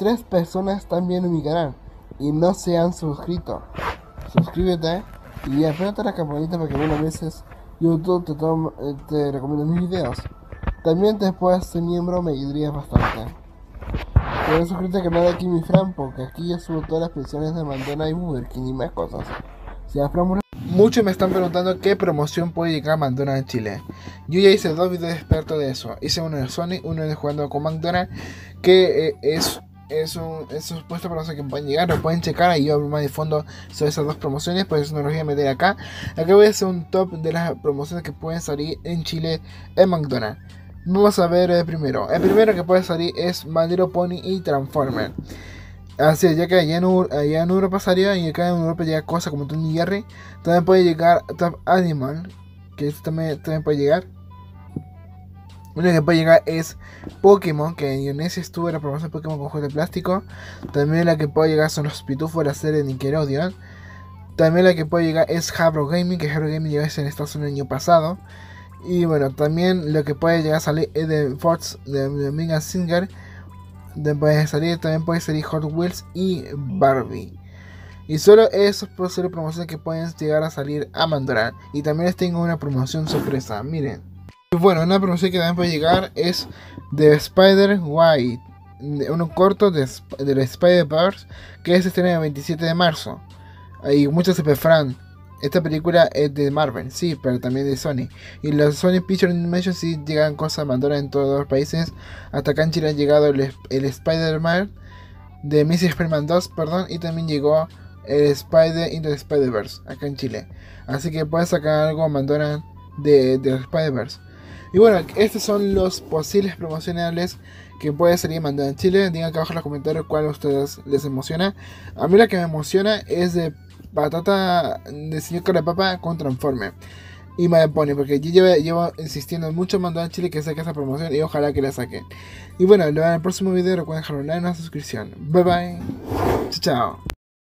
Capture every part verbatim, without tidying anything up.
tres personas están viendo mi canal y no se han suscrito. Suscríbete y apréndete la campanita para que algunas veces YouTube te, toma, te recomienda mis videos. También te puedes ser miembro, me ayudaría bastante. Puedes suscribirte al canal de Kimi Fran, porque aquí yo subo todas las pensiones de McDonald's y Burger King y más cosas. Si Muchos me están preguntando qué promoción puede llegar a McDonald's en Chile. Yo ya hice dos videos expertos de eso. Hice uno de Sony, uno de jugando con McDonald's, que eh, es, es un es un supuesto promoción que pueden llegar, lo pueden checar. Ahí yo hablo más de fondo sobre esas dos promociones, por eso no los voy a meter acá. Acá voy a hacer un top de las promociones que pueden salir en Chile en McDonald's. Vamos a ver el primero. El primero que puede salir es My Little Pony y Transformer. Así es, ya que allá en, allá en Europa salía y acá en Europa llega cosas como Tony y Jerry. También puede llegar Top Animal, que esto también, también puede llegar. Una que puede llegar es Pokémon, que en Indonesia estuvo en la promoción de Pokémon con juegos de plástico. También la que puede llegar son los Pitufos de la serie de Nickelodeon. También la que puede llegar es Habro Gaming, que Habro Gaming llegó en Estados Unidos el año pasado. Y bueno, también lo que puede llegar a salir es de Fox, de, de Mega Singer. Puede salir, también puede salir Hot Wheels y Barbie. Y solo esos pueden ser promociones que pueden llegar a salir a McDonald's. Y también les tengo una promoción sorpresa, miren. Y bueno, una promoción que también puede llegar es de Spider White, uno corto de, de Spider-Verse, que se estrena el veintisiete de marzo. Y muchos se prefran. Esta película es de Marvel, sí, pero también de Sony. Y los Sony Pictures Animation sí llegan cosas a McDonald's en todos los países. Hasta acá en Chile ha llegado el, el Spider-Man de Amazing Spider-Man dos, perdón. Y también llegó el Spider Into the Spider-Verse acá en Chile. Así que puedes sacar algo a McDonald's de, de Spider-Verse. Y bueno, estos son los posibles promocionables que puede salir McDonald's en Chile. Digan acá abajo en los comentarios cuál a ustedes les emociona. A mí la que me emociona es de Patata de señor Carapapa con Transformer y Me Pony, porque yo llevo, llevo insistiendo mucho McDonald's Chile que saque esa promoción y ojalá que la saquen. Y bueno, en el próximo video recuerden dejar un like y una suscripción. Bye bye. Chao.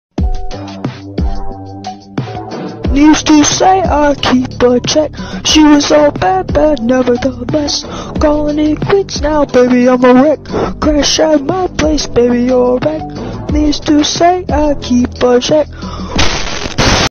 Used to say I keep a check. She was all bad, bad, never the best. Calling it quits now, baby, I'm a wreck. Crash at my place, baby, you're a wreck. Used to say I keep a check.